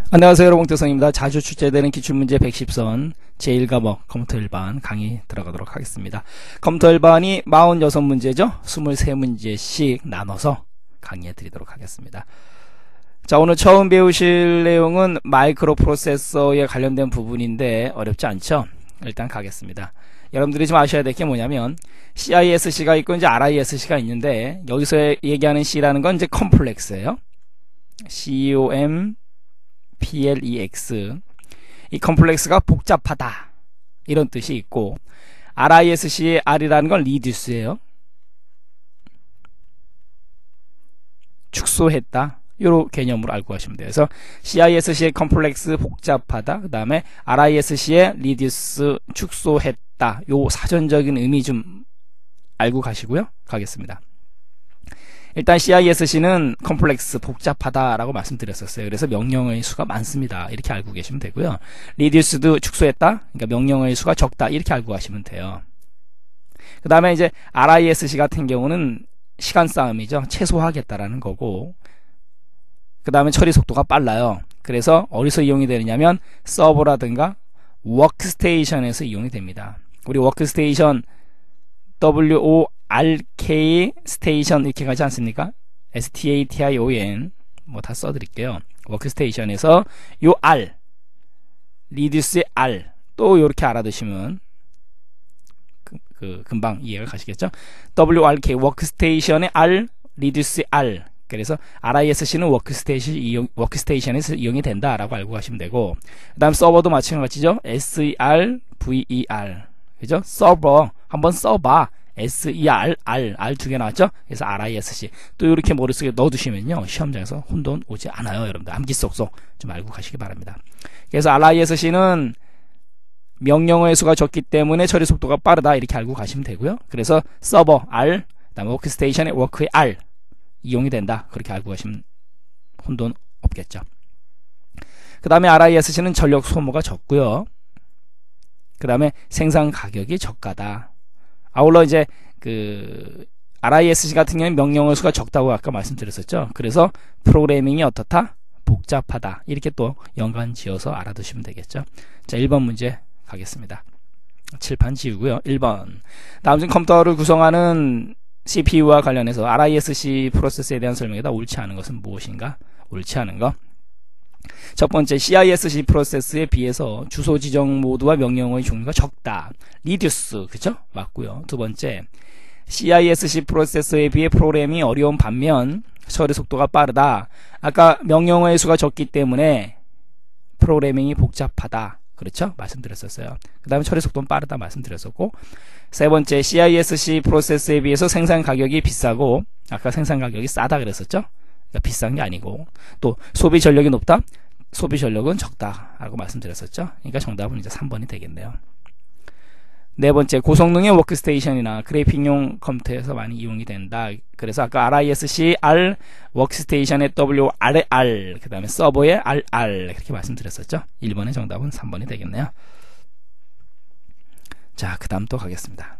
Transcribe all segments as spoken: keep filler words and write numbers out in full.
안녕하세요, 여러분. 홍태성입니다. 자주 출제되는 기출문제 백십 선 제일 과목 컴퓨터 일반 강의 들어가도록 하겠습니다. 컴퓨터 일반이 사십육 문제죠. 이십삼 문제씩 나눠서 강의해 드리도록 하겠습니다. 자, 오늘 처음 배우실 내용은 마이크로 프로세서에 관련된 부분인데 어렵지 않죠? 일단 가겠습니다. 여러분들이 좀 아셔야 될 게 뭐냐면 씨아이에스씨가 있고 이제 알아이에스씨가 있는데 여기서 얘기하는 C라는 건 이제 컴플렉스예요. 컴플렉스. 이 컴플렉스가 복잡하다 이런 뜻이 있고, 알아이에스씨의 R이라는 건 리듀스예요. 축소했다 이런 개념으로 알고 가시면 돼요. 그래서 씨아이에스씨의 컴플렉스 복잡하다, 그 다음에 알아이에스씨의 리듀스 축소했다, 요 사전적인 의미 좀 알고 가시고요. 가겠습니다. 일단 씨아이에스씨는 컴플렉스 복잡하다라고 말씀드렸었어요. 그래서 명령어의 수가 많습니다. 이렇게 알고 계시면 되고요. 리듀스도 축소했다, 그러니까 명령어의 수가 적다, 이렇게 알고 가시면 돼요. 그 다음에 이제 알아이에스씨 같은 경우는 시간 싸움이죠. 최소화하겠다라는 거고, 그 다음에 처리 속도가 빨라요. 그래서 어디서 이용이 되느냐면 서버라든가 워크스테이션에서 이용이 됩니다. 우리 워크스테이션 더블유 오 알 케이 스테이션 이렇게 가지 않습니까? 에스 티 에이 티 아이 오 엔 뭐 다 써드릴게요. 워크스테이션에서 요 R, 리듀스의 R 또 요렇게 알아두시면 그, 그 금방 이해가 가시겠죠? 더블유 알 케이 워크스테이션의 R, 리듀스의 R. 그래서 알아이에스씨는 워크스테이션 이용, 워크스테이션에서 이용이 된다라고 알고 가시면 되고, 그 다음 서버도 마찬가지죠. 에스 이 알 브이 이 알, 그죠? 서버 한번 써봐. 에스 이 알, R, R 두 개 나왔죠? 그래서 알아이에스씨. 또 이렇게 머릿속에 넣어두시면요, 시험장에서 혼돈 오지 않아요. 여러분들 암기 쏙쏙 좀 알고 가시기 바랍니다. 그래서 알아이에스씨는 명령어의 수가 적기 때문에 처리 속도가 빠르다, 이렇게 알고 가시면 되고요. 그래서 서버 R, 그 다음에 워크스테이션의 워크의 R 이용이 된다, 그렇게 알고 가시면 혼돈 없겠죠. 그 다음에 알아이에스씨는 전력 소모가 적고요. 그 다음에 생산 가격이 저가다. 아울러 이제 그 알아이에스씨 같은 경우는 명령어 수가 적다고 아까 말씀드렸었죠. 그래서 프로그래밍이 어떻다? 복잡하다. 이렇게 또 연관 지어서 알아두시면 되겠죠. 자, 일 번 문제 가겠습니다. 칠판 지우고요. 일 번. 다음 중 컴퓨터를 구성하는 씨피유와 관련해서 알아이에스씨 프로세스에 대한 설명에다 옳지 않은 것은 무엇인가? 옳지 않은 거. 첫 번째, 씨아이에스씨 프로세스에 비해서 주소 지정 모드와 명령어의 종류가 적다. 리듀스, 그쵸? 맞고요. 두 번째, 씨아이에스씨 프로세서에 비해 프로그래밍이 어려운 반면 처리 속도가 빠르다. 아까 명령어의 수가 적기 때문에 프로그래밍이 복잡하다, 그렇죠? 말씀드렸었어요. 그 다음에 처리 속도는 빠르다 말씀드렸었고, 세 번째, 씨아이에스씨 프로세스에 비해서 생산 가격이 비싸고, 아까 생산 가격이 싸다 그랬었죠? 그러니까 비싼 게 아니고, 또 소비 전력이 높다, 소비 전력은 적다 라고 말씀드렸었죠. 그러니까 정답은 이제 삼 번이 되겠네요. 네 번째, 고성능의 워크스테이션이나 그래픽용 컴퓨터에서 많이 이용이 된다. 그래서 아까 알아이에스씨 R, 워크스테이션의 더블유 알의 R, 그 다음에 서버의 알 알 그렇게 말씀드렸었죠. 일 번의 정답은 삼 번이 되겠네요. 자, 그 다음 또 가겠습니다.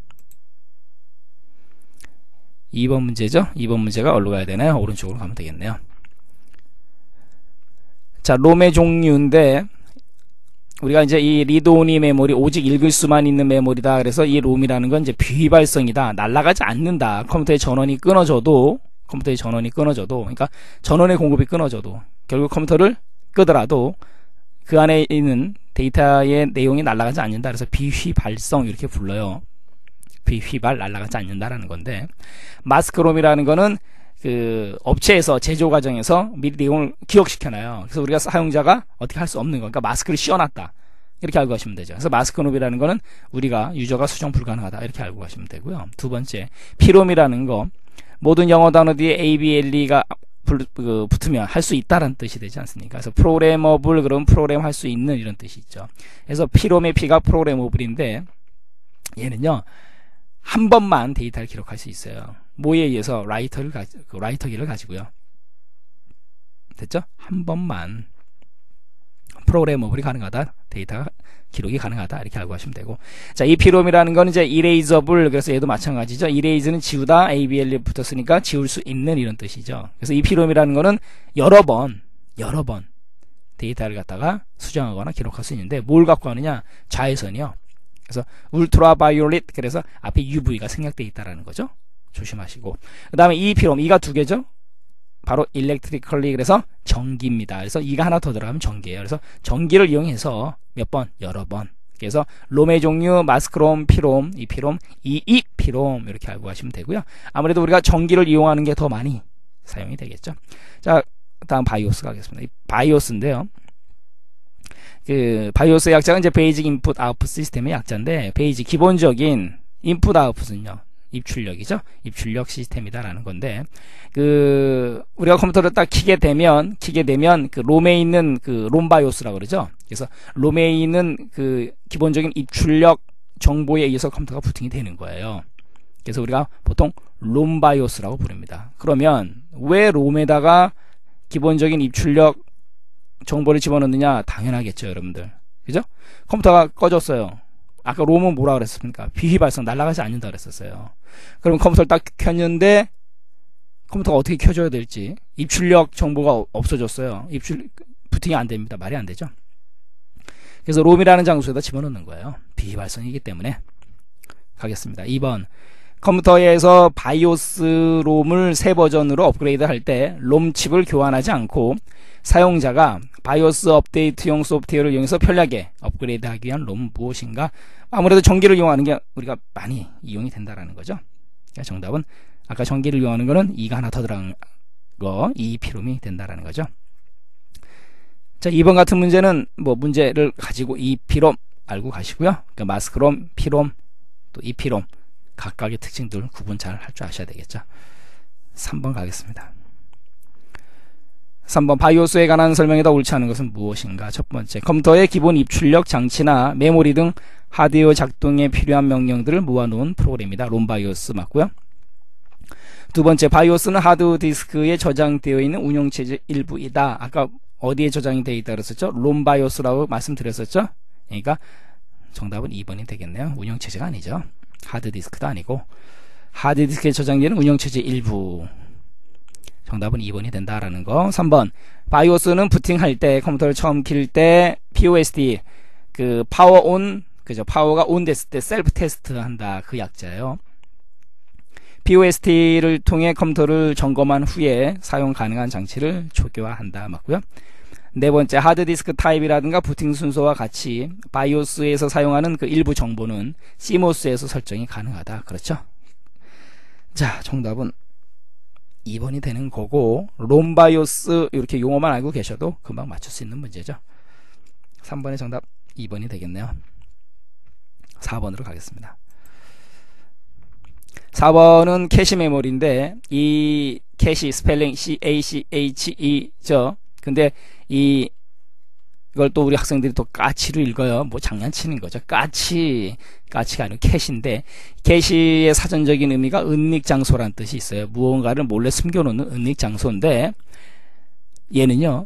이 번 문제죠. 이 번 문제가 어디로 가야 되나요? 오른쪽으로 가면 되겠네요. 자, 롬의 종류인데 우리가 이제 이 리드오니 메모리, 오직 읽을 수만 있는 메모리다. 그래서 이 롬이라는 건 이제 비휘발성이다. 날아가지 않는다. 컴퓨터의 전원이 끊어져도, 컴퓨터의 전원이 끊어져도, 그러니까 전원의 공급이 끊어져도, 결국 컴퓨터를 끄더라도 그 안에 있는 데이터의 내용이 날아가지 않는다. 그래서 비휘발성 이렇게 불러요. 비휘발, 날아가지 않는다라는 건데, 마스크롬이라는 거는 그 업체에서 제조 과정에서 미리 내용을 기억시켜놔요. 그래서 우리가 사용자가 어떻게 할 수 없는 거, 그러니까 마스크를 씌워놨다, 이렇게 알고 가시면 되죠. 그래서 마스크롬이라는 거는 우리가 유저가 수정 불가능하다, 이렇게 알고 가시면 되고요. 두 번째, 피롬이라는 거, 모든 영어 단어 뒤에 A, B, L, E가 그 붙으면 할 수 있다라는 뜻이 되지 않습니까? 그래서 프로그래머블, 그럼 프로그램 할 수 있는 이런 뜻이 있죠. 그래서 피롬의 P가 프로그래머블인데, 얘는요 한 번만 데이터를 기록할 수 있어요. 뭐에 의해서? 라이터를 가지, 그 라이터기를 가지고요. 됐죠? 한 번만 프로그래머블이 가능하다, 데이터 기록이 가능하다, 이렇게 알고 하시면 되고. 자, 이 피롬이라는 건 이제 이레이저블, 그래서 얘도 마찬가지죠. 이레이즈는 지우다, 에이비엘이 붙었으니까 지울 수 있는 이런 뜻이죠. 그래서 이 피롬이라는 거는 여러 번, 여러 번 데이터를 갖다가 수정하거나 기록할 수 있는데 뭘 갖고 하느냐? 자외선이요. 그래서 울트라 바이올릿, 그래서 앞에 유브이가 생략되어 있다라는 거죠. 조심하시고. 그 다음에 이피롬, 이가 두 개죠. 바로 electrically, 그래서 전기입니다. 그래서 이가 하나 더 들어가면 전기예요. 그래서 전기를 이용해서 몇 번? 여러 번. 그래서 롬의 종류 마스크롬, 피롬, 이피롬, 이이피롬 이렇게 알고 가시면 되고요. 아무래도 우리가 전기를 이용하는 게 더 많이 사용이 되겠죠. 자, 다음 바이오스 가겠습니다. 이 바이오스인데요. 그 바이오스의 약자가 이제 베이직 인풋 아웃풋 시스템의 약자인데, 베이직 기본적인 인풋 아웃풋은요, 입출력이죠. 입출력 시스템이다라는 건데, 그 우리가 컴퓨터를 딱 키게 되면 키게 되면 그 롬에 있는 그 롬바이오스라고 그러죠. 그래서 롬에 있는 그 기본적인 입출력 정보에 의해서 컴퓨터가 부팅이 되는 거예요. 그래서 우리가 보통 롬바이오스라고 부릅니다. 그러면 왜 롬에다가 기본적인 입출력 정보를 집어넣느냐? 당연하겠죠, 여러분들. 그죠? 컴퓨터가 꺼졌어요. 아까 롬은 뭐라 그랬습니까? 비휘발성, 날아가지 않는다 그랬었어요. 그럼 컴퓨터를 딱 켰는데 컴퓨터가 어떻게 켜줘야 될지, 입출력 정보가 없어졌어요. 입출 부팅이 안 됩니다. 말이 안 되죠. 그래서 롬이라는 장소에다 집어넣는 거예요. 비휘발성이기 때문에. 가겠습니다. 이 번, 컴퓨터에서 바이오스 롬을 새 버전으로 업그레이드 할 때 롬칩을 교환하지 않고 사용자가 바이오스 업데이트용 소프트웨어를 이용해서 편리하게 업그레이드하기 위한 롬 무엇인가? 아무래도 전기를 이용하는 게 우리가 많이 이용이 된다라는 거죠. 그러니까 정답은 아까 전기를 이용하는 거는 이가 하나 더 들어간 거, 이피롬이 된다라는 거죠. 자, 이 번 같은 문제는 뭐 문제를 가지고 이피롬 알고 가시고요. 그러니까 마스크롬, 피롬, 또 이피롬 각각의 특징들 구분 잘 할 줄 아셔야 되겠죠. 삼 번 가겠습니다. 삼 번, 바이오스에 관한 설명에다 옳지 않은 것은 무엇인가? 첫 번째, 컴퓨터의 기본 입출력 장치나 메모리 등 하드웨어 작동에 필요한 명령들을 모아놓은 프로그램이다. 롬바이오스 맞고요. 두 번째, 바이오스는 하드디스크에 저장되어 있는 운영체제 일부이다. 아까 어디에 저장이 되어 있다 그랬었죠? 롬바이오스라고 말씀드렸었죠? 그러니까 정답은 이 번이 되겠네요. 운영체제가 아니죠. 하드디스크도 아니고 하드디스크에 저장되는 운영체제 일부. 정답은 이 번이 된다라는 거. 삼 번, 바이오스는 부팅할 때, 컴퓨터를 처음 킬 때 피오에스티, 그 파워 온, 그죠? 파워가 온 됐을 때 셀프 테스트 한다. 그 약자예요. 피오에스티를 통해 컴퓨터를 점검한 후에 사용 가능한 장치를 초기화한다. 맞고요. 네 번째, 하드디스크 타입이라든가 부팅 순서와 같이 바이오스에서 사용하는 그 일부 정보는 씨모스에서 설정이 가능하다. 그렇죠? 자, 정답은 이 번이 되는 거고, 롬바이오스 이렇게 용어만 알고 계셔도 금방 맞출 수 있는 문제죠. 삼 번의 정답 이 번이 되겠네요. 사 번으로 가겠습니다. 사 번은 캐시 메모리인데, 이 캐시 스펠링 씨 에이 씨 에이치 이죠. 근데 이 이걸 또 우리 학생들이 또 까치로 읽어요. 뭐 장난치는 거죠. 까치, 까치가 아니고 캐시인데, 캐시의 사전적인 의미가 은닉장소라는 뜻이 있어요. 무언가를 몰래 숨겨놓는 은닉장소인데, 얘는요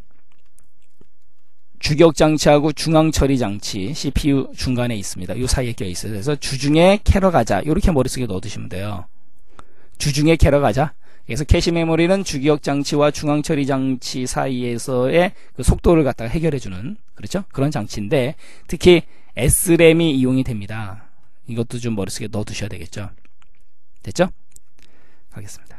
주격장치하고 중앙처리장치 씨피유 중간에 있습니다. 이 사이에 껴 있어요. 그래서 주중에 캐러 가자, 이렇게 머릿속에 넣어두시면 돼요. 주중에 캐러 가자. 그래서 캐시 메모리는 주기억장치와 중앙처리장치 사이에서의 그 속도를 갖다가 해결해주는, 그렇죠? 그런 장치인데, 특히 에스램이 이용이 됩니다. 이것도 좀 머릿속에 넣어두셔야 되겠죠. 됐죠? 가겠습니다.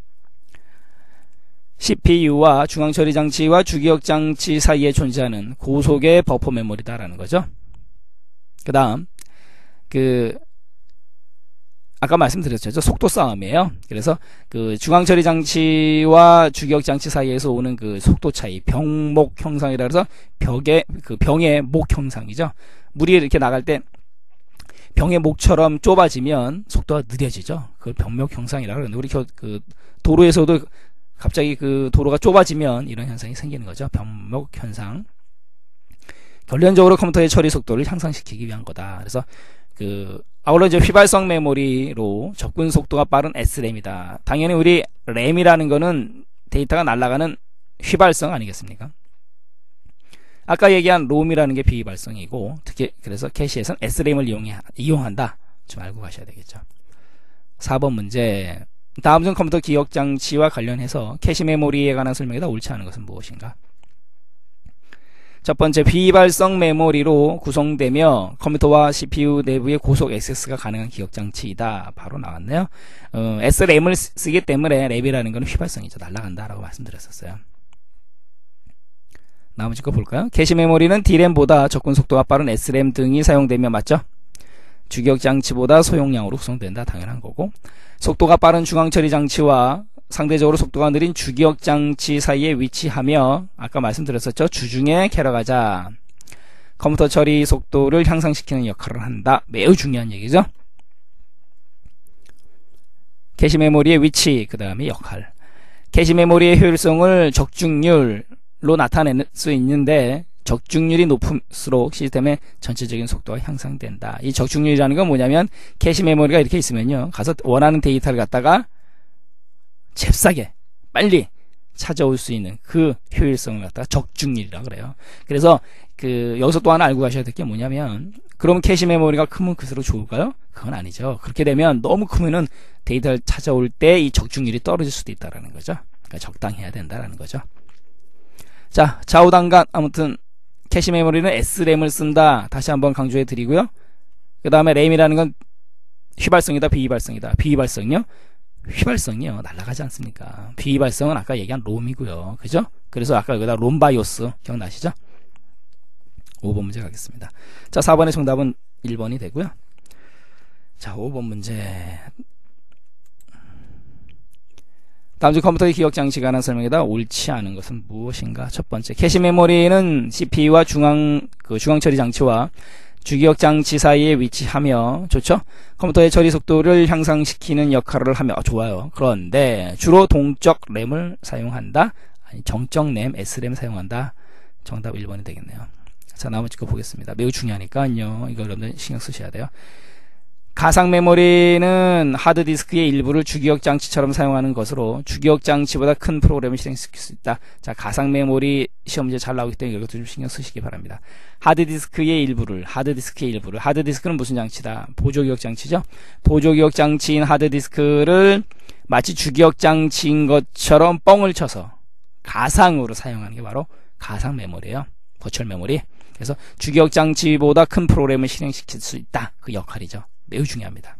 씨피유와 중앙처리장치와 주기억장치 사이에 존재하는 고속의 버퍼 메모리다라는 거죠. 그 다음, 그 아까 말씀드렸죠. 속도 싸움이에요. 그래서 그 중앙처리 장치와 주기억 장치 사이에서 오는 그 속도 차이, 병목 형상이라 해서 벽의 그 병의 목 형상이죠. 물이 이렇게 나갈 때 병의 목처럼 좁아지면 속도가 느려지죠. 그걸 병목 형상이라 그러는데, 우리 그 도로에서도 갑자기 그 도로가 좁아지면 이런 현상이 생기는 거죠. 병목 현상. 결론적으로 컴퓨터의 처리 속도를 향상시키기 위한 거다. 그래서 그 아울러 이제 휘발성 메모리로 접근 속도가 빠른 에스램이다. 당연히 우리 램이라는 거는 데이터가 날아가는 휘발성 아니겠습니까? 아까 얘기한 롬이라는 게 비휘발성이고, 특히 그래서 캐시에서는 에스램을 이용해, 이용한다. 좀 알고 가셔야 되겠죠. 사 번 문제. 다음 중 컴퓨터 기억장치와 관련해서 캐시 메모리에 관한 설명에다 옳지 않은 것은 무엇인가? 첫 번째, 비발성 메모리로 구성되며 컴퓨터와 씨피유 내부에 고속 액세스가 가능한 기억장치이다. 바로 나왔네요. 어, 에스램을 쓰기 때문에 램이라는 건 휘발성이죠. 날아간다라고 말씀드렸었어요. 나머지 거 볼까요? 캐시 메모리는 디램보다 접근 속도가 빠른 에스램 등이 사용되며, 맞죠? 주기억장치보다 소용량으로 구성된다. 당연한 거고, 속도가 빠른 중앙처리 장치와 상대적으로 속도가 느린 주기억장치 사이에 위치하며, 아까 말씀드렸었죠? 주중에 캐러가자. 컴퓨터 처리 속도를 향상시키는 역할을 한다. 매우 중요한 얘기죠. 캐시 메모리의 위치, 그 다음에 역할. 캐시 메모리의 효율성을 적중률로 나타낼 수 있는데, 적중률이 높을수록 시스템의 전체적인 속도가 향상된다. 이 적중률이라는 건 뭐냐면, 캐시 메모리가 이렇게 있으면요, 가서 원하는 데이터를 갖다가 잽싸게 빨리 찾아올 수 있는 그 효율성을 갖다가 적중률이라고 그래요. 그래서 그 여기서 또 하나 알고 가셔야 될 게 뭐냐면, 그럼 캐시 메모리가 크면 클수록 좋을까요? 그건 아니죠. 그렇게 되면 너무 크면은 데이터를 찾아올 때 이 적중률이 떨어질 수도 있다라는 거죠. 그러니까 적당해야 된다라는 거죠. 자, 좌우단간 아무튼 캐시 메모리는 에스램을 쓴다. 다시 한번 강조해 드리고요. 그 다음에 램이라는 건 휘발성이다, 비휘발성이다. 비휘발성이요? 휘발성이요. 날아가지 않습니까? 비휘발성은 아까 얘기한 롬이고요. 그죠? 그래서 아까 여기다 롬바이오스 기억나시죠? 오 번 문제 가겠습니다. 자, 사 번의 정답은 일 번이 되고요. 자, 오 번 문제. 다음 주 컴퓨터의 기억장치가 관한 설명에다 옳지 않은 것은 무엇인가? 첫 번째, 캐시 메모리는 씨피유와 중앙, 그 중앙처리 장치와 주기억 장치 사이에 위치하며, 좋죠? 컴퓨터의 처리 속도를 향상시키는 역할을 하며, 아, 좋아요. 그런데 주로 동적 램을 사용한다. 아니, 정적 램, 에스램 사용한다. 정답 일 번이 되겠네요. 자, 나머지 거 보겠습니다. 매우 중요하니까요. 이거 여러분들 신경 쓰셔야 돼요. 가상 메모리는 하드디스크의 일부를 주기억 장치처럼 사용하는 것으로 주기억 장치보다 큰 프로그램을 실행시킬 수 있다. 자, 가상 메모리 시험 문제 잘 나오기 때문에 이것도 좀 신경 쓰시기 바랍니다. 하드디스크의 일부를, 하드디스크의 일부를, 하드디스크는 무슨 장치다? 보조기억 장치죠? 보조기억 장치인 하드디스크를 마치 주기억 장치인 것처럼 뻥을 쳐서 가상으로 사용하는 게 바로 가상 메모리예요. 버추얼 메모리. 그래서 주기억 장치보다 큰 프로그램을 실행시킬 수 있다. 그 역할이죠. 매우 중요합니다.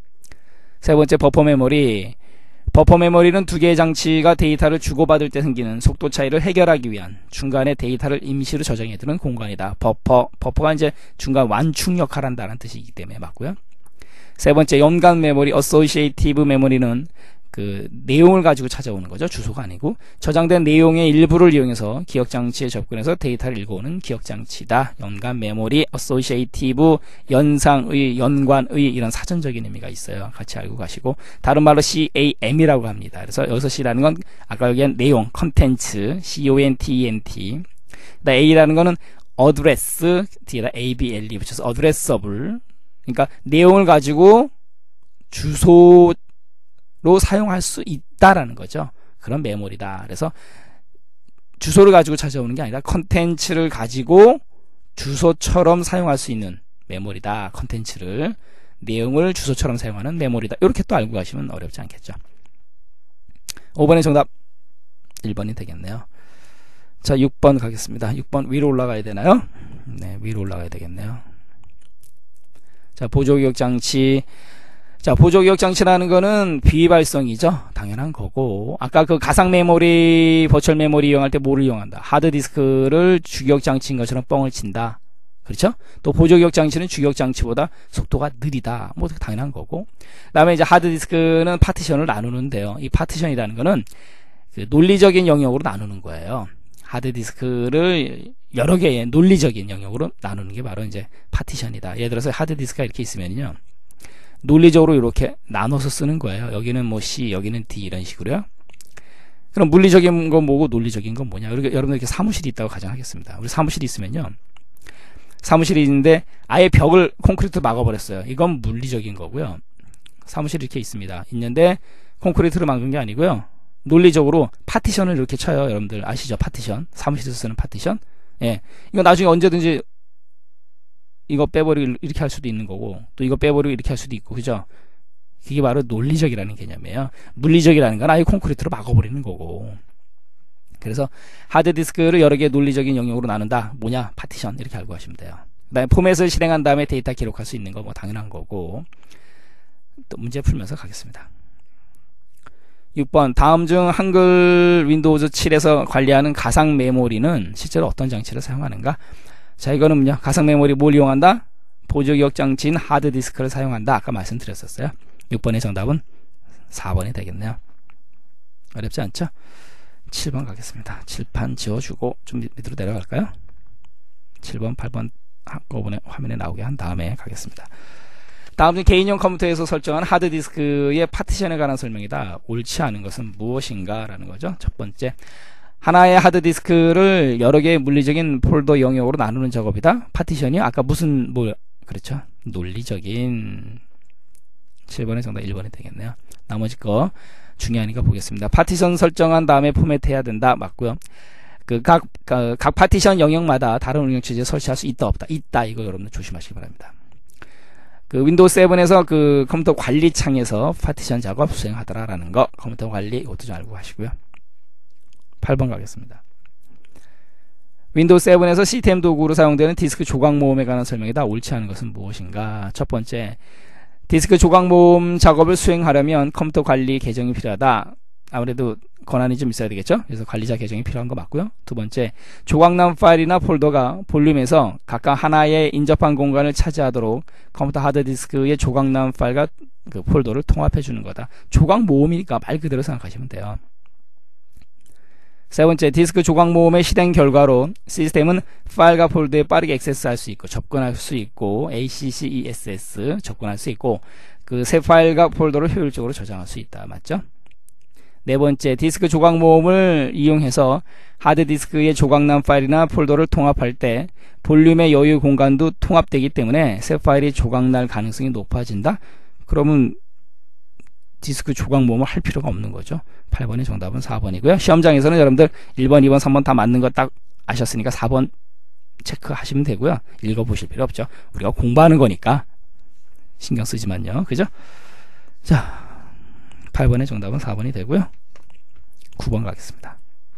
세 번째, 버퍼 메모리. 버퍼 메모리는 두 개의 장치가 데이터를 주고받을 때 생기는 속도 차이를 해결하기 위한 중간에 데이터를 임시로 저장해두는 공간이다. 버퍼, 버퍼가 이제 중간 완충 역할을 한다는 뜻이기 때문에 맞고요. 세 번째, 연관 메모리, 어소시에이티브 메모리는 그 내용을 가지고 찾아오는 거죠. 주소가 아니고 저장된 내용의 일부를 이용해서 기억장치에 접근해서 데이터를 읽어오는 기억장치다. 연관 메모리, 어소시에이티브, 연상의, 연관의 이런 사전적인 의미가 있어요. 같이 알고 가시고, 다른 말로 캅이라고 합니다. 그래서 여기서 C라는 건 아까 여기한 내용, 컨텐츠, 컨텐트. A라는 거는 어드레스, 뒤에다 에이비엘이 붙여서 어드레서블. 그러니까 내용을 가지고 주소 로 사용할 수 있다라는 거죠. 그런 메모리다. 그래서 주소를 가지고 찾아오는 게 아니라 컨텐츠를 가지고 주소처럼 사용할 수 있는 메모리다. 컨텐츠를, 내용을 주소처럼 사용하는 메모리다. 이렇게 또 알고 가시면 어렵지 않겠죠. 오 번의 정답 일 번이 되겠네요. 자, 육 번 가겠습니다. 육 번 위로 올라가야 되나요? 네, 위로 올라가야 되겠네요. 자, 보조기억 장치. 자, 보조기억 장치라는 거는 비발성이죠. 당연한 거고, 아까 그 가상 메모리, 버추얼 메모리 이용할 때 뭐를 이용한다? 하드디스크를 주기억 장치인 것처럼 뻥을 친다. 그렇죠? 또 보조기억 장치는 주기억 장치보다 속도가 느리다. 뭐 당연한 거고. 그다음에 이제 하드디스크는 파티션을 나누는데요. 이 파티션이라는 거는 그 논리적인 영역으로 나누는 거예요. 하드디스크를 여러 개의 논리적인 영역으로 나누는 게 바로 이제 파티션이다. 예를 들어서 하드디스크가 이렇게 있으면요, 논리적으로 이렇게 나눠서 쓰는 거예요. 여기는 뭐 C, 여기는 D 이런 식으로요. 그럼 물리적인 건 뭐고 논리적인 건 뭐냐? 여러분 이렇게 사무실이 있다고 가정하겠습니다. 우리 사무실이 있으면요, 사무실이 있는데 아예 벽을 콘크리트로 막아버렸어요. 이건 물리적인 거고요. 사무실이 이렇게 있습니다. 있는데 콘크리트로 막은 게 아니고요, 논리적으로 파티션을 이렇게 쳐요. 여러분들 아시죠? 파티션. 사무실에서 쓰는 파티션. 예, 이거 나중에 언제든지 이거 빼버리고 이렇게 할 수도 있는 거고, 또 이거 빼버리고 이렇게 할 수도 있고, 그죠? 그게 바로 논리적이라는 개념이에요. 물리적이라는 건 아예 콘크리트로 막아버리는 거고. 그래서 하드디스크를 여러 개의 논리적인 영역으로 나눈다. 뭐냐? 파티션. 이렇게 알고 가시면 돼요. 그 다음에 포맷을 실행한 다음에 데이터 기록할 수 있는 거 뭐 당연한 거고. 또 문제 풀면서 가겠습니다. 육 번 다음 중 한글 윈도우즈 칠에서 관리하는 가상 메모리는 실제로 어떤 장치를 사용하는가? 자, 이거는 뭐냐? 가상 메모리 뭘 이용한다? 보조 기억 장치인 하드디스크를 사용한다. 아까 말씀드렸었어요. 육 번의 정답은 사 번이 되겠네요. 어렵지 않죠? 칠 번 가겠습니다. 칠판 지워주고 좀 밑으로 내려갈까요? 칠 번, 팔 번 한꺼번에 화면에 나오게 한 다음에 가겠습니다. 다음 중 개인용 컴퓨터에서 설정한 하드디스크의 파티션에 관한 설명이다. 옳지 않은 것은 무엇인가? 라는 거죠. 첫 번째, 하나의 하드디스크를 여러 개의 물리적인 폴더 영역으로 나누는 작업이다. 파티션이 아까 무슨 뭐 그렇죠? 논리적인. 칠 번의 정답 일 번이 되겠네요. 나머지 거 중요하니까 보겠습니다. 파티션 설정한 다음에 포맷해야 된다. 맞고요. 그 각 각, 각 파티션 영역마다 다른 운영 체제 설치할 수 있다 없다. 있다. 이거 여러분들 조심하시기 바랍니다. 그 윈도우 세븐에서 그 컴퓨터 관리 창에서 파티션 작업 수행하더라라는 거, 컴퓨터 관리 이것도 좀 알고 가시고요. 팔 번 가겠습니다. 윈도우 세븐에서 시스템 도구로 사용되는 디스크 조각 모음에 관한 설명이다. 옳지 않은 것은 무엇인가? 첫 번째, 디스크 조각 모음 작업을 수행하려면 컴퓨터 관리 계정이 필요하다. 아무래도 권한이 좀 있어야 되겠죠? 그래서 관리자 계정이 필요한 거 맞고요. 두 번째, 조각남 파일이나 폴더가 볼륨에서 각각 하나의 인접한 공간을 차지하도록 컴퓨터 하드디스크의 조각남 파일과 그 폴더를 통합해 주는 거다. 조각 모음이니까 말 그대로 생각하시면 돼요. 세 번째, 디스크 조각 모음의 실행 결과로 시스템은 파일과 폴더에 빠르게 액세스할 수 있고 접근할 수 있고 에이씨씨이에스에스 접근할 수 있고 그 새 파일과 폴더를 효율적으로 저장할 수 있다. 맞죠? 네 번째, 디스크 조각 모음을 이용해서 하드디스크의 조각남 파일이나 폴더를 통합할 때 볼륨의 여유 공간도 통합되기 때문에 새 파일이 조각날 가능성이 높아진다? 그러면 디스크 조각 모음을 할 필요가 없는 거죠. 팔 번의 정답은 사 번이고요. 시험장에서는 여러분들 일 번, 이 번, 삼 번 다 맞는 거 딱 아셨으니까 사 번 체크하시면 되고요. 읽어보실 필요 없죠. 우리가 공부하는 거니까 신경 쓰지만요. 그죠? 자, 팔 번의 정답은 사 번이 되고요. 구 번 가겠습니다.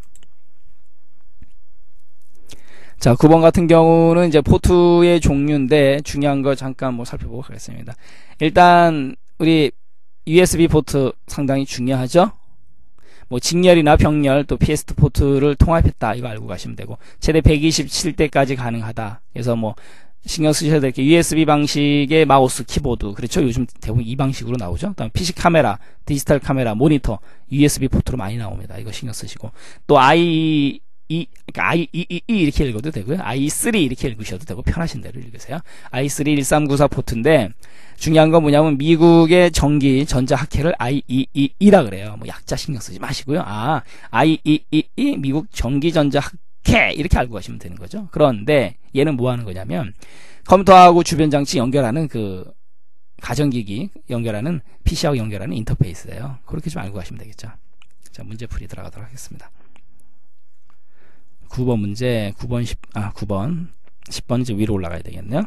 자, 구 번 같은 경우는 이제 포트의 종류인데 중요한 거 잠깐 뭐 살펴보고 가겠습니다. 일단 우리 유에스비 포트 상당히 중요하죠. 뭐 직렬이나 병렬 또 피에스 포트를 통합했다 이거 알고 가시면 되고 최대 백이십칠 대까지 가능하다. 그래서 뭐 신경 쓰셔야 될 게 유에스비 방식의 마우스, 키보드 그렇죠. 요즘 대부분 이 방식으로 나오죠. 그다음 피씨 카메라, 디지털 카메라, 모니터 유에스비 포트로 많이 나옵니다. 이거 신경 쓰시고 또 아이 이, 그러니까 아이 이, 이, 이 이렇게 읽어도 되고요. 아이 쓰리 이렇게 읽으셔도 되고 편하신 대로 읽으세요. 아이 쓰리 일삼구사 포트인데 중요한 건 뭐냐면 미국의 전기 전자학회를 아이 이 이 이라 그래요. 뭐 약자 신경 쓰지 마시고요. 아, 아이 이 이 이 미국 전기 전자학회 이렇게 알고 가시면 되는 거죠. 그런데 얘는 뭐 하는 거냐면 컴퓨터하고 주변 장치 연결하는 그 가전기기 연결하는 피씨하고 연결하는 인터페이스예요. 그렇게 좀 알고 가시면 되겠죠. 자, 문제풀이 들어가도록 하겠습니다. 구 번 문제, 구 번, 십, 아, 구 번, 십 번 이제 위로 올라가야 되겠네요.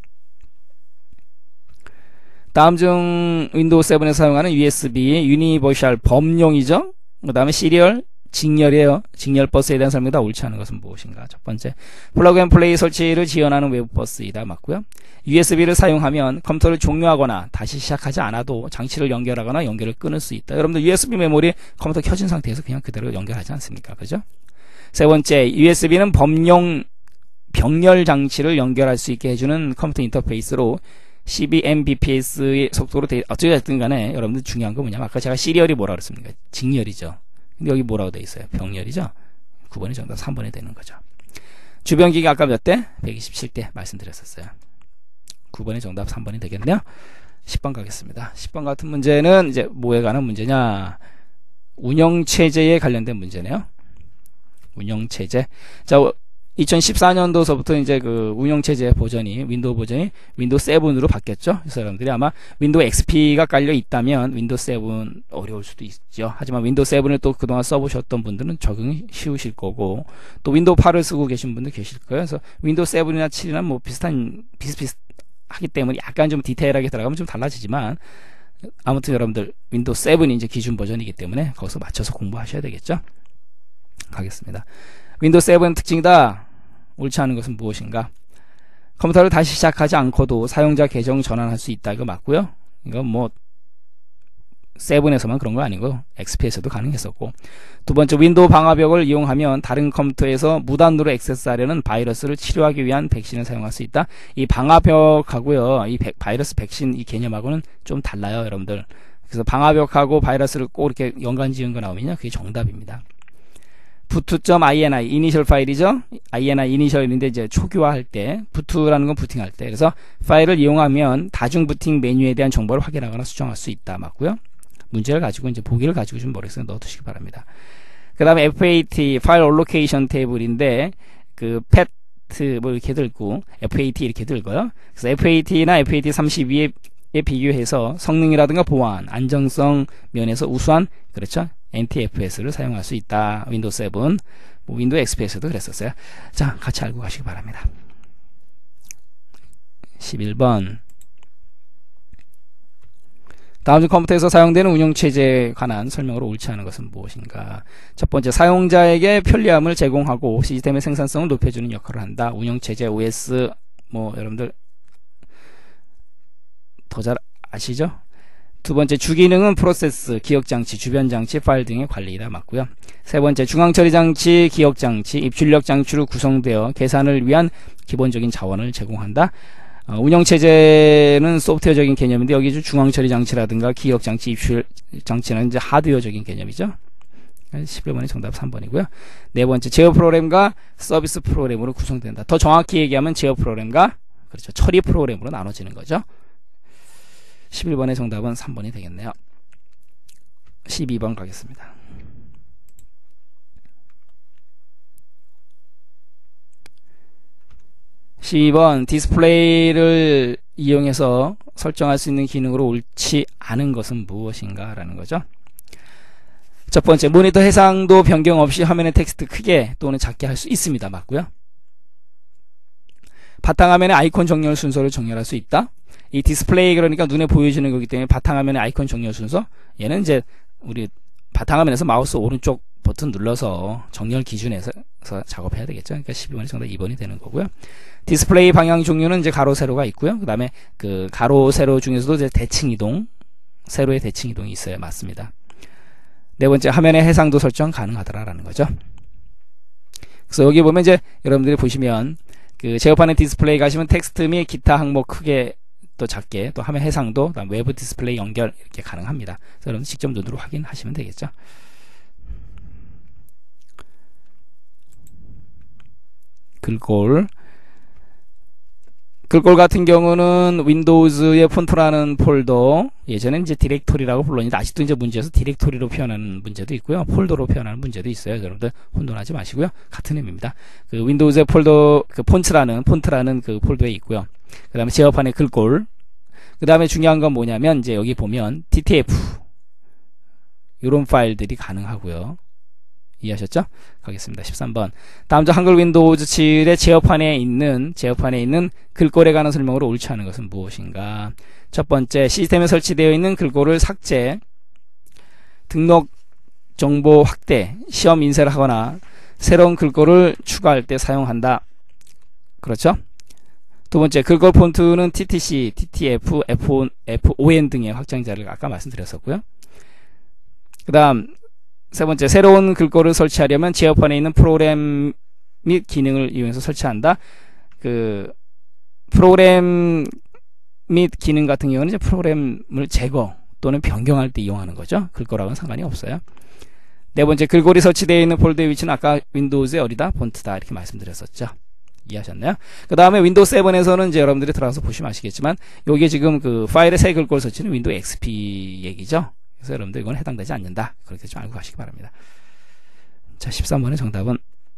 다음 중 윈도우 세븐에서 사용하는 유에스비 유니버셜 범용이죠. 그 다음에 시리얼, 직렬이에요. 직렬 버스에 대한 설명이다. 옳지 않은 것은 무엇인가? 첫 번째, 플러그 앤 플레이 설치를 지원하는 외부 버스이다. 맞고요. 유에스비를 사용하면 컴퓨터를 종료하거나 다시 시작하지 않아도 장치를 연결하거나 연결을 끊을 수 있다. 여러분들 유에스비 메모리 컴퓨터 켜진 상태에서 그냥 그대로 연결하지 않습니까? 그죠? 세 번째, 유에스비는 범용 병렬 장치를 연결할 수 있게 해주는 컴퓨터 인터페이스로 씨비엠비피에스의 속도로 돼, 어쨌든 간에 여러분들 중요한 건 뭐냐면 아까 제가 시리얼이 뭐라고 그랬습니까? 직렬이죠. 근데 여기 뭐라고 돼 있어요? 병렬이죠. 구 번이 정답 삼 번이 되는 거죠. 주변 기기 아까 몇 대? 백이십칠 대 말씀드렸었어요. 구 번이 정답 삼 번이 되겠네요. 십 번 가겠습니다. 십 번 같은 문제는 이제 뭐에 관한 문제냐? 운영체제에 관련된 문제네요. 운영체제. 자, 이천십사 년도서부터 이제 그 운영체제 버전이, 윈도우 버전이 윈도우 세븐으로 바뀌었죠. 그래서 여러분들이 아마 윈도우 엑스피가 깔려 있다면 윈도우 세븐 어려울 수도 있죠. 하지만 윈도우 세븐을 또 그동안 써보셨던 분들은 적응이 쉬우실 거고, 또 윈도우 팔을 쓰고 계신 분들 계실 거예요. 그래서 윈도우 세븐이나 칠이나 뭐 비슷한, 비슷비슷하기 때문에 약간 좀 디테일하게 들어가면 좀 달라지지만, 아무튼 여러분들 윈도우 세븐이 이제 기준 버전이기 때문에 거기서 맞춰서 공부하셔야 되겠죠. 가겠습니다. 윈도우 세븐 특징이다. 옳지 않은 것은 무엇인가? 컴퓨터를 다시 시작하지 않고도 사용자 계정 전환할 수 있다. 이거 맞고요. 이건 뭐 세븐에서만 그런 거 아니고 엑스피에서도 가능했었고, 두 번째, 윈도우 방화벽을 이용하면 다른 컴퓨터에서 무단으로 액세스하려는 바이러스를 치료하기 위한 백신을 사용할 수 있다. 이 방화벽하고요, 이 백, 바이러스 백신 이 개념하고는 좀 달라요, 여러분들. 그래서 방화벽하고 바이러스를 꼭 이렇게 연관 지은 거 나오면요, 그게 정답입니다. 부트.ini 이니셜 파일이죠. ini 이니셜인데 이제 초기화할 때, 부트라는 건 부팅할 때. 그래서 파일을 이용하면 다중 부팅 메뉴에 대한 정보를 확인하거나 수정할 수 있다. 맞고요. 문제를 가지고 이제 보기를 가지고 좀 머릿속에 넣어두시기 바랍니다. 그 다음에 에프에이티 파일 올로케이션 테이블인데 그 패트 뭐 이렇게 들고 에프에이티 이렇게 들고요. 그래서 에프에이티나 에프에이티 삼십이에 비교해서 성능이라든가 보안, 안정성 면에서 우수한, 그렇죠, 엔티에프에스를 사용할 수 있다. 윈도우 세븐, 뭐 윈도우 엑스피에스도 그랬었어요. 자, 같이 알고 가시기 바랍니다. 십일 번, 다음 중 컴퓨터에서 사용되는 운영체제에 관한 설명으로 옳지 않은 것은 무엇인가? 첫 번째, 사용자에게 편리함을 제공하고 시스템의 생산성을 높여주는 역할을 한다. 운영체제, 오에스, 뭐 여러분들 더 잘 아시죠? 두 번째, 주기능은 프로세스, 기억장치, 주변장치, 파일 등의 관리이다. 맞고요. 세 번째, 중앙처리장치, 기억장치, 입출력 장치로 구성되어 계산을 위한 기본적인 자원을 제공한다. 어, 운영체제는 소프트웨어적인 개념인데 여기 중앙처리장치라든가 기억장치, 입출장치는 이제 하드웨어적인 개념이죠. 십일 번의 정답 삼 번이고요. 네 번째, 제어 프로그램과 서비스 프로그램으로 구성된다. 더 정확히 얘기하면 제어 프로그램과, 그렇죠, 처리 프로그램으로 나눠지는 거죠. 십일 번의 정답은 삼 번이 되겠네요. 십이 번 가겠습니다. 십이 번, 디스플레이를 이용해서 설정할 수 있는 기능으로 옳지 않은 것은 무엇인가 라는 거죠. 첫 번째, 모니터 해상도 변경 없이 화면의 텍스트 크게 또는 작게 할 수 있습니다. 맞고요. 바탕화면의 아이콘 정렬 순서를 정렬할 수 있다. 이 디스플레이, 그러니까 눈에 보여지는 거기 때문에 바탕화면의 아이콘 정렬 순서, 얘는 이제 우리 바탕화면에서 마우스 오른쪽 버튼 눌러서 정렬 기준에서 작업해야 되겠죠. 그러니까 십이 번이 정답 이 번이 되는 거고요. 디스플레이 방향 종류는 이제 가로 세로가 있고요. 그 다음에 그 가로 세로 중에서도 이제 대칭 이동, 세로의 대칭 이동이 있어야 맞습니다. 네 번째, 화면의 해상도 설정 가능하더라라는 거죠. 그래서 여기 보면 이제 여러분들이 보시면 그 제어판의 디스플레이 가시면 텍스트 및 기타 항목 크게 또 작게, 또 화면 해상도, 그다음 외부 디스플레이 연결 이렇게 가능합니다. 그래서 여러분 직접 눈으로 확인하시면 되겠죠. 글꼴. 글꼴 같은 경우는 윈도우즈의 폰트라는 폴더, 예전엔 이제 디렉토리라고 불렀는데 아직도 이제 문제에서 디렉토리로 표현하는 문제도 있고요. 폴더로 표현하는 문제도 있어요. 여러분들 혼돈하지 마시고요. 같은 의미입니다. 그 윈도우즈의 폴더, 그 폰트라는, 폰트라는 그 폴더에 있고요. 그 다음에 제어판의 글꼴. 그 다음에 중요한 건 뭐냐면 이제 여기 보면 티티에프 이런 파일들이 가능하고요. 이해하셨죠? 가겠습니다. 십삼 번. 다음 주 한글 윈도우즈 칠의 제어판에 있는 제어판에 있는 글꼴에 관한 설명으로 옳지 않은 것은 무엇인가? 첫 번째, 시스템에 설치되어 있는 글꼴을 삭제, 등록 정보 확대, 시험 인쇄를 하거나 새로운 글꼴을 추가할 때 사용한다. 그렇죠? 두 번째, 글꼴 폰트는 티티씨, 티티에프, 에프오엔 등의 확장자를 아까 말씀드렸었고요. 그 다음 세 번째, 새로운 글꼴을 설치하려면 제어판에 있는 프로그램 및 기능을 이용해서 설치한다. 그 프로그램 및 기능 같은 경우는 이제 프로그램을 제거 또는 변경할 때 이용하는 거죠. 글꼴하고는 상관이 없어요. 네 번째, 글꼴이 설치되어 있는 폴더의 위치는 아까 윈도우즈의 어디다? 폰트다. 이렇게 말씀드렸었죠. 이해하셨나요? 그 다음에 윈도우 세븐에서는 이제 여러분들이 들어가서 보시면 아시겠지만 요게 지금 그 파일의 새 글꼴 설치는 윈도우 엑스피 얘기죠. 그래서 여러분들 이건 해당되지 않는다. 그렇게 좀 알고 가시기 바랍니다. 자, 십삼 번의 정답은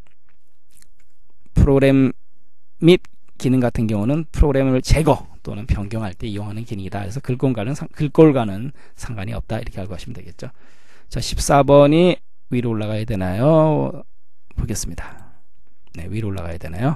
프로그램 및 기능 같은 경우는 프로그램을 제거 또는 변경할 때 이용하는 기능이다. 그래서 글꼴과는, 글꼴과는 상관이 없다. 이렇게 알고 가시면 되겠죠. 자, 십사 번이 위로 올라가야 되나요? 보겠습니다. 네, 위로 올라가야 되나요?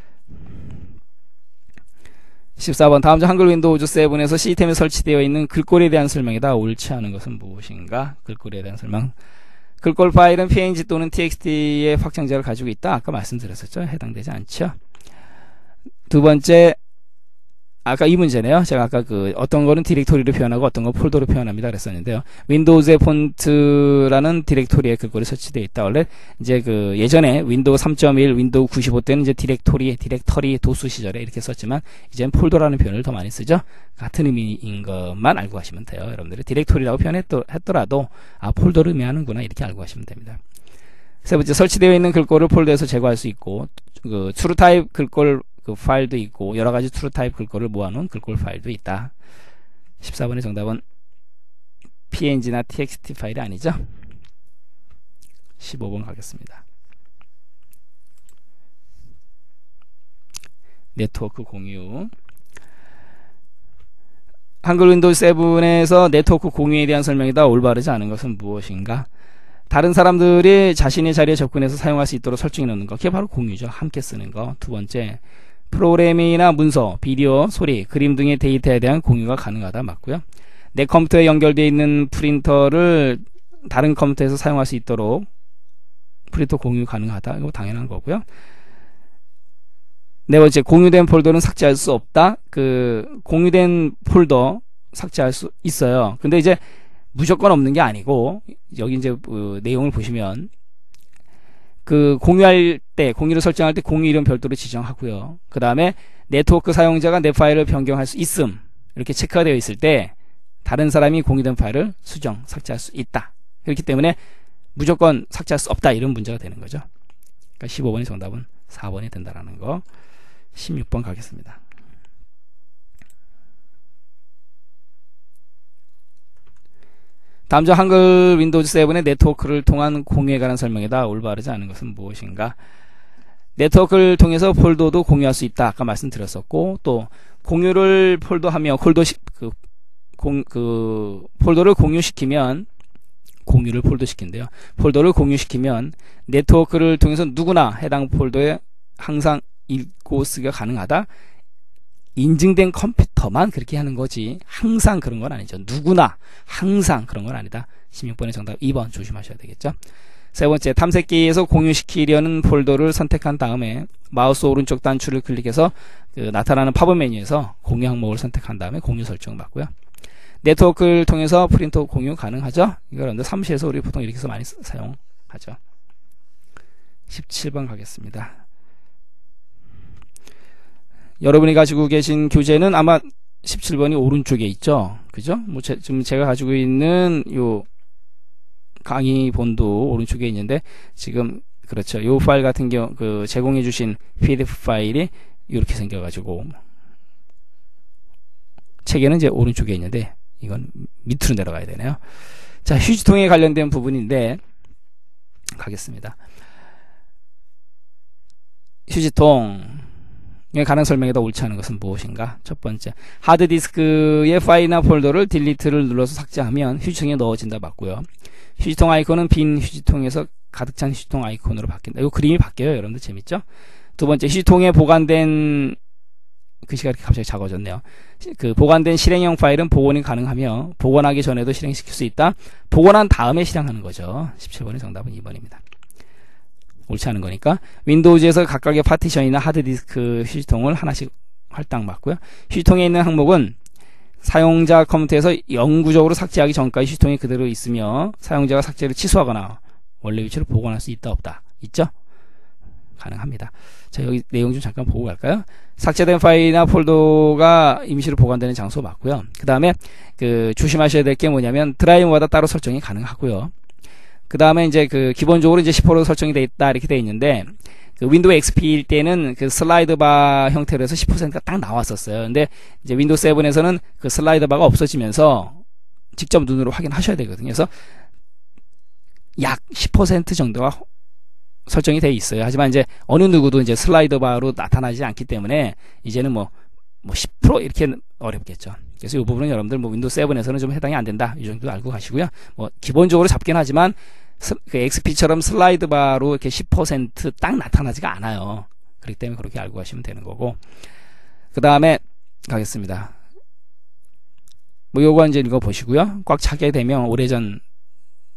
십사 번, 다음 주 한글 윈도우즈 세븐에서 시스템에 설치되어 있는 글꼴에 대한 설명이다. 옳지 않은 것은 무엇인가? 글꼴에 대한 설명. 글꼴 파일은 피엔지 또는 티엑스티의 확장자를 가지고 있다. 아까 말씀드렸었죠. 해당되지 않죠. 두 번째, 아까 이 문제네요. 제가 아까 그 어떤 거는 디렉토리로 표현하고 어떤 건 폴더로 표현합니다 그랬었는데요. 윈도우즈의 폰트라는 디렉토리에 글꼴이 설치되어 있다. 원래 이제 그 예전에 윈도우 삼 점 일, 윈도우 구십오 때는 이제 디렉토리, 디렉터리 도수 시절에 이렇게 썼지만 이제는 폴더라는 표현을 더 많이 쓰죠. 같은 의미인 것만 알고 가시면 돼요. 여러분들이 디렉토리라고 표현했더라도 아 폴더를 의미하는구나 이렇게 알고 가시면 됩니다. 세 번째, 설치되어 있는 글꼴을 폴더에서 제거할 수 있고 그 트루 타입 글꼴 그 파일도 있고 여러 가지 트루 타입 글꼴을 모아놓은 글꼴 파일도 있다. 십사 번의 정답은 피엔지나 티엑스티 파일이 아니죠. 십오 번 가겠습니다. 네트워크 공유. 한글 윈도우 세븐에서 네트워크 공유에 대한 설명이다. 올바르지 않은 것은 무엇인가? 다른 사람들이 자신의 자리에 접근해서 사용할 수 있도록 설정해 놓는 거. 그게 바로 공유죠. 함께 쓰는 거. 두 번째, 프로그램이나 문서, 비디오, 소리, 그림 등의 데이터에 대한 공유가 가능하다. 맞고요. 내 컴퓨터에 연결되어 있는 프린터를 다른 컴퓨터에서 사용할 수 있도록 프린터 공유 가능하다. 이거 당연한 거고요. 네 번째, 공유된 폴더는 삭제할 수 없다. 그 공유된 폴더 삭제할 수 있어요. 근데 이제 무조건 없는 게 아니고 여기 이제 그 내용을 보시면 그 공유할 때, 공유를 설정할 때 공유 이름 별도로 지정하고요. 그 다음에 네트워크 사용자가 내 파일을 변경할 수 있음 이렇게 체크가 되어 있을 때 다른 사람이 공유된 파일을 수정, 삭제할 수 있다. 그렇기 때문에 무조건 삭제할 수 없다 이런 문제가 되는 거죠. 그러니까 십오 번의 정답은 사 번이 된다라는 거. 십육 번 가겠습니다. 다음 중 한글 윈도우즈 세븐의 네트워크를 통한 공유에 관한 설명이다. 올바르지 않은 것은 무엇인가? 네트워크를 통해서 폴더도 공유할 수 있다. 아까 말씀드렸었고 또 공유를 폴더하며 폴더 시, 그, 공, 그 폴더를 공유시키면 공유를 폴더시킨대요. 폴더를 공유시키면 네트워크를 통해서 누구나 해당 폴더에 항상 읽고 쓰기가 가능하다. 인증된 컴퓨터만 그렇게 하는 거지 항상 그런 건 아니죠. 누구나 항상 그런 건 아니다. 십육 번의 정답 이 번 조심하셔야 되겠죠. 세 번째, 탐색기에서 공유시키려는 폴더를 선택한 다음에 마우스 오른쪽 단추를 클릭해서 그 나타나는 팝업 메뉴에서 공유 항목을 선택한 다음에 공유 설정 맞고요. 네트워크를 통해서 프린터 공유 가능하죠. 이걸 사무실에서 우리 보통 이렇게 해서 많이 사용하죠. 십칠 번 가겠습니다. 여러분이 가지고 계신 교재는 아마 십칠 번이 오른쪽에 있죠. 그죠? 뭐 제, 지금 제가 가지고 있는 요 강의 본도 오른쪽에 있는데 지금 그렇죠. 요 파일 같은 경우 그 제공해 주신 피디에프 파일이 이렇게 생겨 가지고 책에는 이제 오른쪽에 있는데 이건 밑으로 내려가야 되네요. 자, 휴지통에 관련된 부분인데 가겠습니다. 휴지통 가능 설명에다 옳지 않은 것은 무엇인가? 첫 번째, 하드디스크의 파일이나 폴더를 딜리트를 눌러서 삭제하면 휴지통에 넣어진다. 맞고요. 휴지통 아이콘은 빈 휴지통에서 가득 찬 휴지통 아이콘으로 바뀐다. 이 그림이 바뀌어요. 여러분들 재밌죠? 두 번째, 휴지통에 보관된 글씨가 이렇게 갑자기 작아졌네요. 그 보관된 실행형 파일은 복원이 가능하며 복원하기 전에도 실행시킬 수 있다. 복원한 다음에 실행하는 거죠. 십칠 번의 정답은 이 번입니다. 옳지 않은 거니까 윈도우즈에서 각각의 파티션이나 하드디스크 휴지통을 하나씩 할당 맞고요. 휴지통에 있는 항목은 사용자 컴퓨터에서 영구적으로 삭제하기 전까지 휴지통이 그대로 있으며 사용자가 삭제를 취소하거나 원래 위치로 복원할 수 있다 없다 있죠? 가능합니다. 자, 여기 내용 좀 잠깐 보고 갈까요? 삭제된 파일이나 폴더가 임시로 보관되는 장소 맞고요. 그 다음에 그 조심하셔야 될 게 뭐냐면 드라이브마다 따로 설정이 가능하고요. 그 다음에 이제 그 기본적으로 이제 십 퍼센트 설정이 돼 있다 이렇게 돼 있는데 그 윈도우 엑스피일 때는 그 슬라이드 바 형태로 해서 십 퍼센트가 딱 나왔었어요. 근데 이제 윈도우 세븐에서는 그 슬라이드 바가 없어지면서 직접 눈으로 확인하셔야 되거든요. 그래서 약 십 퍼센트 정도가 설정이 돼 있어요. 하지만 이제 어느 누구도 이제 슬라이드 바로 나타나지 않기 때문에 이제는 뭐, 뭐 십 퍼센트 이렇게 어렵겠죠. 그래서 이 부분은 여러분들 뭐 윈도우 세븐에서는 좀 해당이 안 된다. 이 정도 알고 가시고요. 뭐 기본적으로 잡긴 하지만 스, 그 엑스피처럼 슬라이드 바로 이렇게 십 퍼센트 딱 나타나지가 않아요. 그렇기 때문에 그렇게 알고 가시면 되는 거고. 그 다음에 가겠습니다. 뭐 요거 이제 읽어 보시고요. 꽉 차게 되면 오래전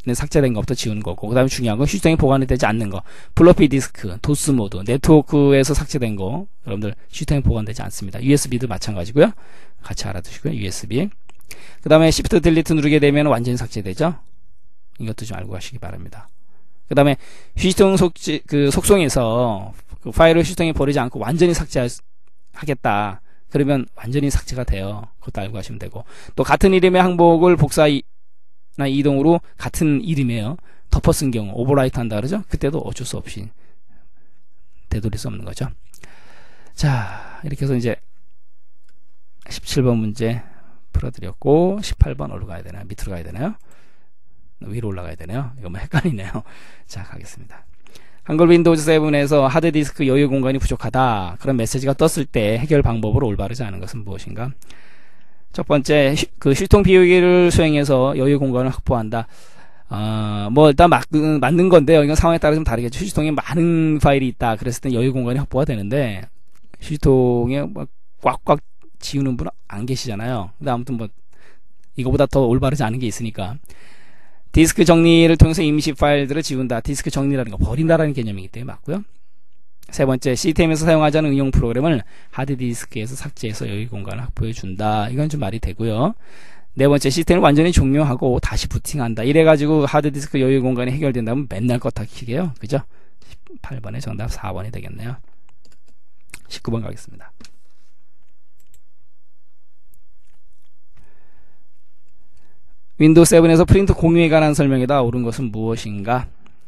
삭제된 것부터 지우는 거고, 그 다음에 중요한 건 휴지통에 보관이 되지 않는 거, 플로피 디스크, 도스 모드, 네트워크에서 삭제된 거 여러분들 휴지통에 보관되지 않습니다. 유에스비도 마찬가지고요. 같이 알아두시고요. 유에스비. 그 다음에 Shift 딜리트 누르게 되면 완전히 삭제되죠. 이것도 좀 알고 가시기 바랍니다. 그 다음에 휴지통 속, 그 속성에서 그 파일을 휴지통에 버리지 않고 완전히 삭제하겠다. 그러면 완전히 삭제가 돼요. 그것도 알고 가시면 되고, 또 같은 이름의 항목을 복사나 이동으로 같은 이름이에요. 덮어 쓴 경우 오버라이트 한다 그러죠. 그때도 어쩔 수 없이 되돌릴 수 없는 거죠. 자, 이렇게 해서 이제 십칠 번 문제 풀어드렸고, 십팔 번 어디로 가야 되나요? 밑으로 가야 되나요? 위로 올라가야 되네요. 이거 뭐 헷갈리네요. 자, 가겠습니다. 한글 윈도우즈 세븐에서 하드디스크 여유 공간이 부족하다, 그런 메시지가 떴을 때 해결 방법으로 올바르지 않은 것은 무엇인가? 첫 번째, 그 휴통 비우기를 수행해서 여유 공간을 확보한다. 어, 뭐 일단 막, 맞는 건데요. 이건 상황에 따라 좀 다르겠죠. 휴지통에 많은 파일이 있다 그랬을 때 여유 공간이 확보가 되는데, 휴지통에 막 꽉꽉 지우는 분 안 계시잖아요. 근데 아무튼 뭐 이거보다 더 올바르지 않은 게 있으니까, 디스크 정리를 통해서 임시 파일들을 지운다. 디스크 정리라는 거 버린다라는 개념이기 때문에 맞고요. 세 번째, 시스템에서 사용하지 않은 응용 프로그램을 하드디스크에서 삭제해서 여유 공간을 확보해 준다. 이건 좀 말이 되고요. 네 번째, 시스템을 완전히 종료하고 다시 부팅한다. 이래가지고 하드디스크 여유 공간이 해결된다면 맨날 껐다키게요. 그죠? 십팔 번의 정답 사 번이 되겠네요. 십구 번 가겠습니다. 윈도우 세븐에서 프린터 공유에 관한 설명이다. 옳은 것은 무엇인가?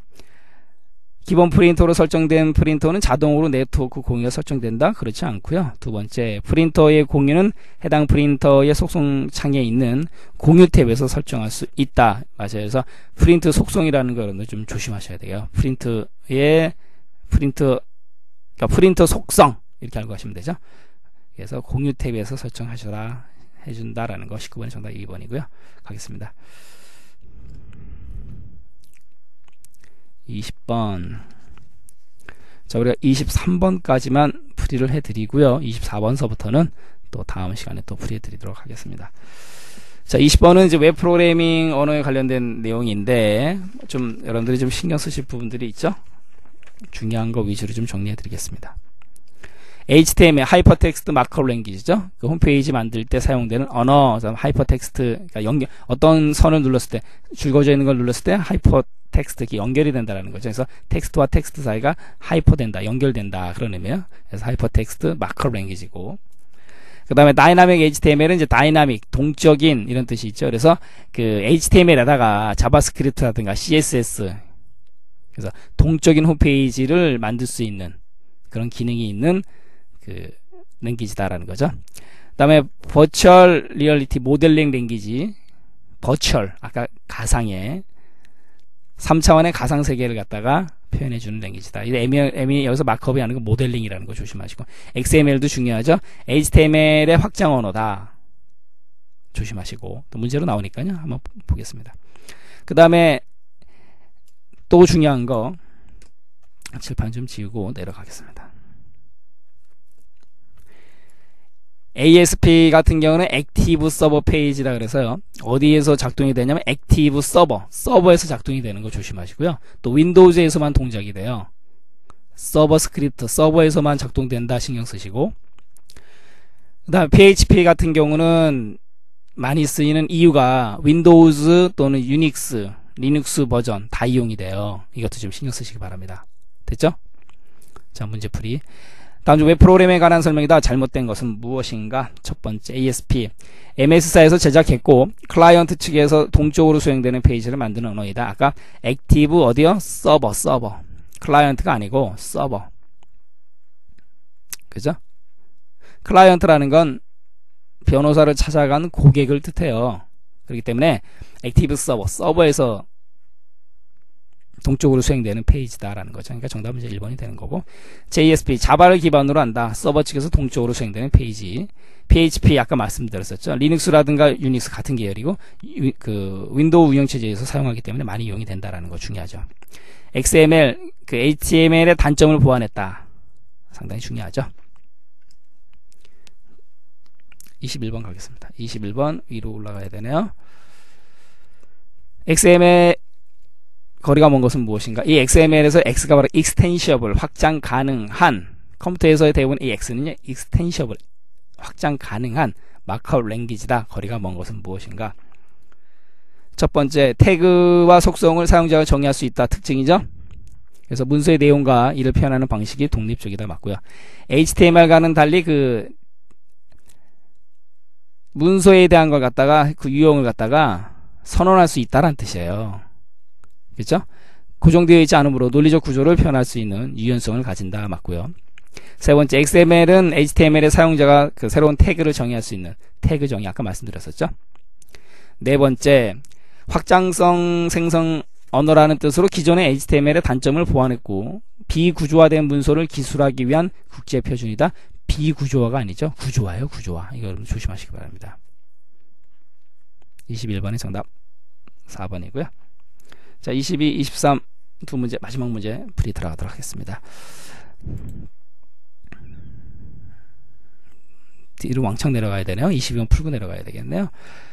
기본 프린터로 설정된 프린터는 자동으로 네트워크 공유가 설정된다? 그렇지 않고요. 두 번째, 프린터의 공유는 해당 프린터의 속성 창에 있는 공유 탭에서 설정할 수 있다. 맞아요. 그래서 프린트 속성이라는 거는 좀 조심하셔야 돼요. 프린트의 프린터, 그러니까 프린터 속성 이렇게 알고 가시면 되죠. 그래서 공유 탭에서 설정하셔라 해준다라는 거. 십구 번의 정답 이 번이고요. 가겠습니다. 이십 번. 자, 우리가 이십삼 번까지만 풀이를 해드리고요. 이십사 번서부터는 또 다음 시간에 또 풀이해드리도록 하겠습니다. 자, 이십 번은 이제 웹 프로그래밍 언어에 관련된 내용인데, 좀 여러분들이 좀 신경 쓰실 부분들이 있죠? 중요한 거 위주로 좀 정리해드리겠습니다. 에이치티엠엘, 하이퍼텍스트 마크업 랭귀지죠. 그 홈페이지 만들 때 사용되는 언어, 하이퍼텍스트, 그러니까 연결, 어떤 선을 눌렀을 때, 줄거져 있는 걸 눌렀을 때 하이퍼텍스트, 이렇게 연결이 된다라는 거죠. 그래서 텍스트와 텍스트 사이가 하이퍼된다, 연결된다, 그런 의미예요. 그래서 하이퍼텍스트 마크업 랭귀지고, 그 다음에 다이나믹 에이치티엠엘은 이제 다이나믹, 동적인 이런 뜻이 있죠. 그래서 그 에이치티엠엘에다가 자바스크립트라든가 씨에스에스, 그래서 동적인 홈페이지를 만들 수 있는 그런 기능이 있는 그 랭귀지다라는 거죠. 그 다음에 버추얼 리얼리티 모델링 랭귀지, 버추얼, 아까 가상의 삼 차원의 가상 세계를 갖다가 표현해주는 랭귀지다. 이 M이 여기서 마크업이 아니고 모델링이라는 거 조심하시고, 엑스엠엘도 중요하죠. 에이치티엠엘의 확장 언어다. 조심하시고, 또 문제로 나오니까요. 한번 보겠습니다. 그 다음에 또 중요한 거, 칠판 좀 지우고 내려가겠습니다. 에이에스피 같은 경우는 액티브 서버 페이지라 그래서요. 어디에서 작동이 되냐면 액티브 서버, 서버에서 작동이 되는 거 조심하시고요. 또 윈도우즈에서만 동작이 돼요. 서버 스크립트, 서버에서만 작동된다 신경 쓰시고, 그 다음에 피에이치피 같은 경우는 많이 쓰이는 이유가 윈도우즈 또는 유닉스, 리눅스 버전 다 이용이 돼요. 이것도 좀 신경 쓰시기 바랍니다. 됐죠? 자, 문제풀이. 다음 주 웹 프로그램에 관한 설명이다. 잘못된 것은 무엇인가? 첫 번째, 에이에스피. 엠에스사에서 제작했고 클라이언트 측에서 동적으로 수행되는 페이지를 만드는 언어이다. 아까 액티브 어디요? 서버, 서버. 클라이언트가 아니고 서버. 그죠? 클라이언트라는 건 변호사를 찾아간 고객을 뜻해요. 그렇기 때문에 액티브 서버, 서버에서 동쪽으로 수행되는 페이지다라는 거죠. 그러니까 정답은 이제 일 번이 되는 거고, 제이에스피, 자바를 기반으로 한다. 서버 측에서 동쪽으로 수행되는 페이지. 피에이치피 아까 말씀드렸었죠. 리눅스라든가 유닉스 같은 계열이고, 유, 그 윈도우 운영체제에서 사용하기 때문에 많이 이용이 된다라는 거 중요하죠. 엑스엠엘, 그 에이치티엠엘의 단점을 보완했다. 상당히 중요하죠. 이십일 번 가겠습니다. 이십일 번 위로 올라가야 되네요. 엑스엠엘 거리가 먼 것은 무엇인가? 이 엑스엠엘에서 X가 바로 extensible, 확장 가능한, 컴퓨터에서의 대부분 이 X는요, extensible, 확장 가능한 마크업 랭귀지다. 거리가 먼 것은 무엇인가? 첫 번째, 태그와 속성을 사용자가 정의할 수 있다. 특징이죠? 그래서 문서의 내용과 이를 표현하는 방식이 독립적이다. 맞고요. 에이치티엠엘과는 달리 그 문서에 대한 걸 갖다가 그 유형을 갖다가 선언할 수 있다라는 뜻이에요. 그렇죠? 고정되어 있지 않으므로 논리적 구조를 표현할 수 있는 유연성을 가진다. 맞고요. 세 번째, 엑스엠엘은 에이치티엠엘의 사용자가 그 새로운 태그를 정의할 수 있는 태그 정의, 아까 말씀드렸었죠. 네 번째, 확장성 생성 언어라는 뜻으로 기존의 에이치티엠엘의 단점을 보완했고 비구조화된 문서를 기술하기 위한 국제 표준이다. 비구조화가 아니죠. 구조화예요. 구조화. 이거 조심하시기 바랍니다. 이십일 번의 정답 사 번이고요. 자, 이십이, 이십삼 두 문제, 마지막 문제 풀이 들어가도록 하겠습니다. 뒤로 왕창 내려가야 되네요. 이십이 번 풀고 내려가야 되겠네요.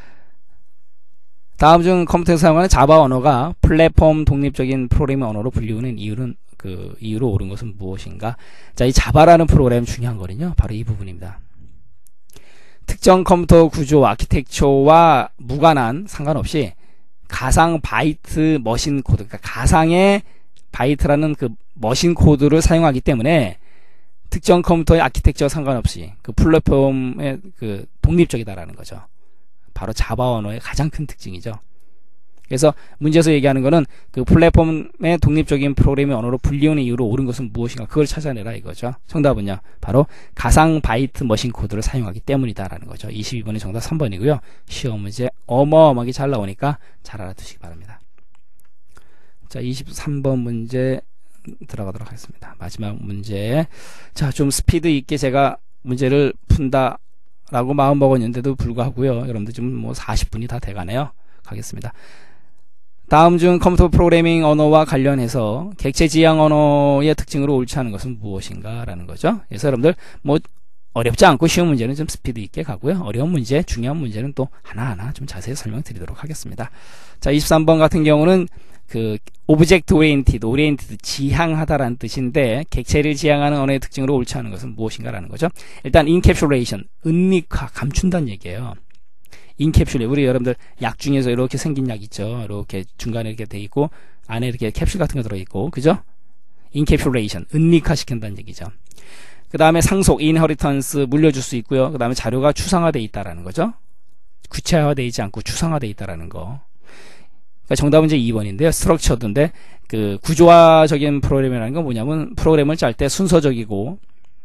다음 중 컴퓨터에서 사용하는 자바 언어가 플랫폼 독립적인 프로그래밍 언어로 불리우는 이유는 그 이유로 옳은 것은 무엇인가? 자, 이 자바라는 프로그램 중요한 거는요. 바로 이 부분입니다. 특정 컴퓨터 구조 아키텍처와 무관한 상관없이 가상 바이트 머신 코드, 그러니까 가상의 바이트라는 그 머신 코드를 사용하기 때문에 특정 컴퓨터의 아키텍처와 상관없이 그 플랫폼의 그 독립적이다라는 거죠. 바로 자바 언어의 가장 큰 특징이죠. 그래서 문제에서 얘기하는 거는 그 플랫폼의 독립적인 프로그래밍 언어로 불리우는 이유로 옳은 것은 무엇인가, 그걸 찾아내라 이거죠. 정답은요, 바로 가상 바이트 머신 코드를 사용하기 때문이다라는 거죠. 이십이 번의 정답 삼 번이고요. 시험 문제 어마어마하게 잘 나오니까 잘 알아두시기 바랍니다. 자, 이십삼 번 문제 들어가도록 하겠습니다. 마지막 문제. 자, 좀 스피드 있게 제가 문제를 푼다 라고 마음 먹었는데도 불구하고요, 여러분들 지금 뭐 사십 분이 다 돼가네요. 가겠습니다. 다음 중 컴퓨터 프로그래밍 언어와 관련해서 객체 지향 언어의 특징으로 옳지 않은 것은 무엇인가 라는 거죠. 그래서 여러분들 뭐 어렵지 않고 쉬운 문제는 좀 스피드 있게 가고요, 어려운 문제, 중요한 문제는 또 하나하나 좀 자세히 설명드리도록 하겠습니다. 자, 이십삼 번 같은 경우는 그 오브젝트 오리엔티드, 오리엔티드 지향하다라는 뜻인데 객체를 지향하는 언어의 특징으로 옳지 않은 것은 무엇인가라는 거죠. 일단 인캡슐레이션, 은닉화, 감춘다는 얘기예요. 인캡슐레, 우리 여러분들 약 중에서 이렇게 생긴 약 있죠. 이렇게 중간에 이렇게 돼 있고 안에 이렇게 캡슐 같은 거 들어 있고, 그죠? 인캡슐레이션, 은닉화 시킨다는 얘기죠. 그 다음에 상속, 인헤리턴스, 물려줄 수 있고요. 그 다음에 자료가 추상화되어 있다라는 거죠. 구체화되어 있지 않고 추상화되어 있다라는 거. 그러니까 정답은 이제 이 번인데요. 스트럭처드인데 그 구조화적인 프로그램이라는 건 뭐냐면 프로그램을 짤 때 순서적이고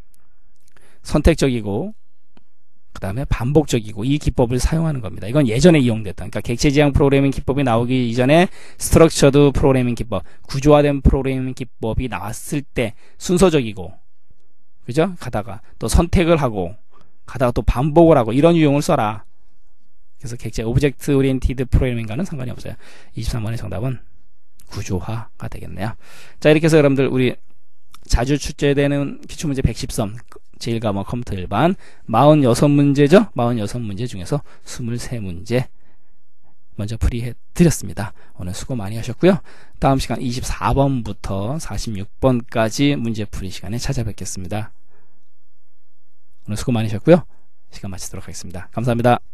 선택적이고 그 다음에 반복적이고 이 기법을 사용하는 겁니다. 이건 예전에 이용됐다. 그러니까 객체지향 프로그래밍 기법이 나오기 이전에 스트럭처드 프로그래밍 기법, 구조화된 프로그래밍 기법이 나왔을 때 순서적이고, 그죠? 가다가 또 선택을 하고 가다가 또 반복을 하고 이런 유형을 써라. 그래서 객체 오브젝트 오리엔티드 프로그래밍과는 상관이 없어요. 이십삼 번의 정답은 구조화가 되겠네요. 자, 이렇게 해서 여러분들 우리 자주 출제되는 기출문제 백십 선 제일 과목 컴퓨터 일반 사십육 문제죠. 사십육 문제 중에서 이십삼 문제 먼저 풀이해 드렸습니다. 오늘 수고 많이 하셨고요. 다음 시간 이십사 번부터 사십육 번까지 문제 풀이 시간에 찾아뵙겠습니다. 오늘 수고 많이 하셨고요. 시간 마치도록 하겠습니다. 감사합니다.